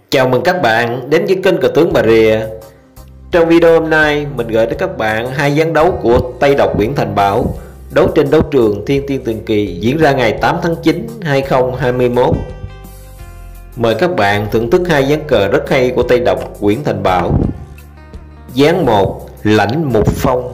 Chào mừng các bạn đến với kênh Cờ tướng Bà Rịa. Trong video hôm nay mình gửi đến các bạn hai ván đấu của Tây Độc Nguyễn Thành Bảo, đấu trên đấu trường Thiên Tiên Tường Kỳ diễn ra ngày 8 tháng 9 2021. Mời các bạn thưởng thức hai ván cờ rất hay của Tây Độc Nguyễn Thành Bảo. Ván 1, Lãnh Mục Phong.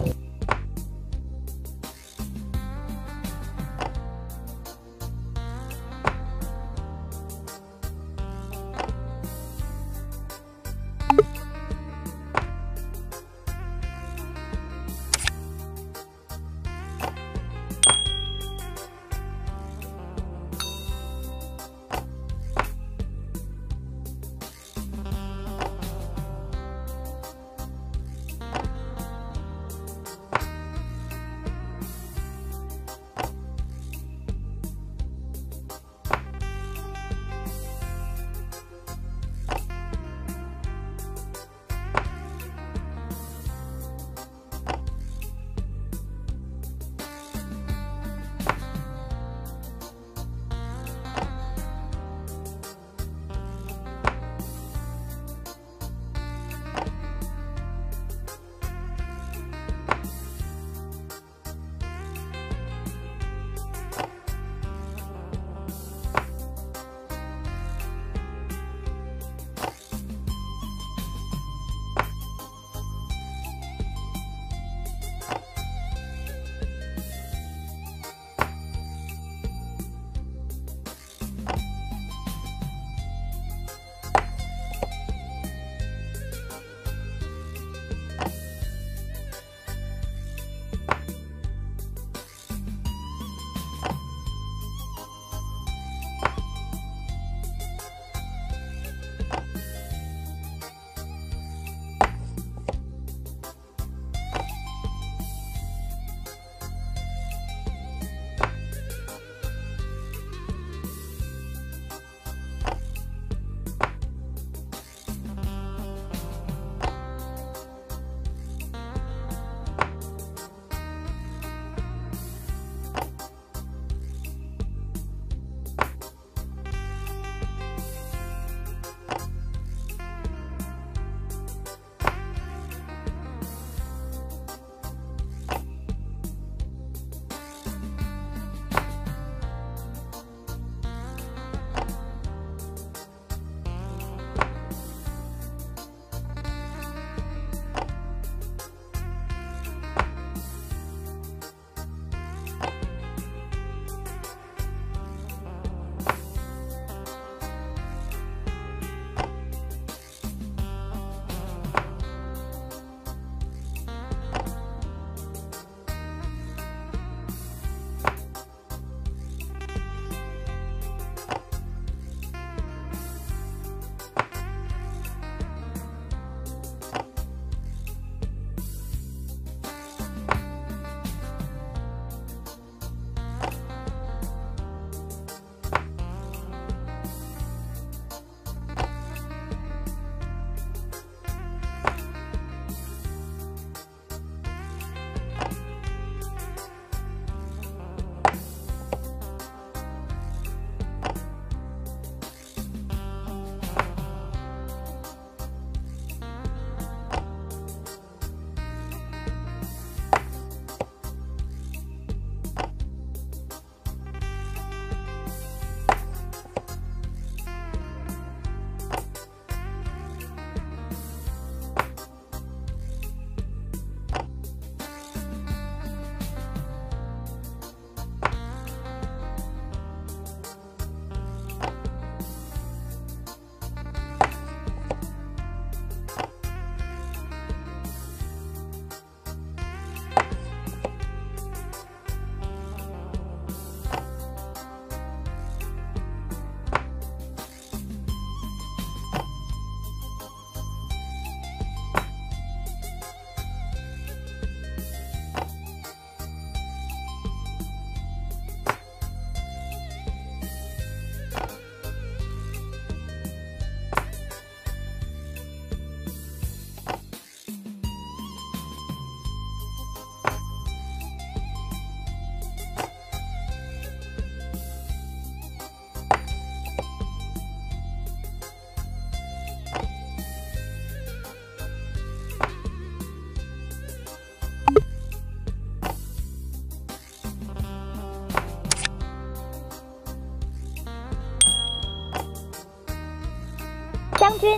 将军，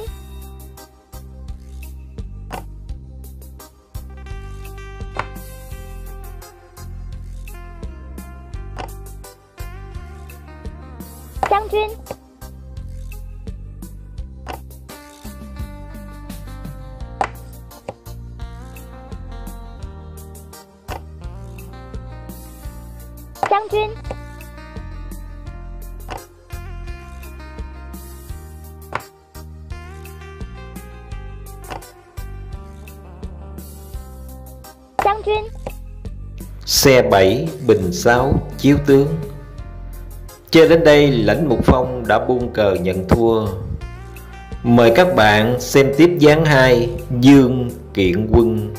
将军，将军，将军， Xe 7, bình 6, chiếu tướng. Chơi đến đây Lãnh Mục Phong đã buông cờ nhận thua. Mời các bạn xem tiếp ván 2, Dương kiện quân.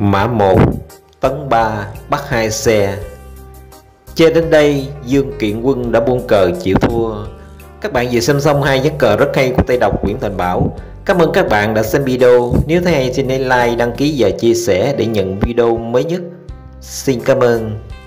Mã 1 tấn 3 bắt 2 xe. Chơi đến đây Dương Kiện Quân đã buông cờ chịu thua. Các bạn vừa xem xong hai ván cờ rất hay của tay độc Nguyễn Thành Bảo. Cảm ơn các bạn đã xem video. Nếu thấy hay xin hãy like, đăng ký và chia sẻ để nhận video mới nhất. Xin cảm ơn.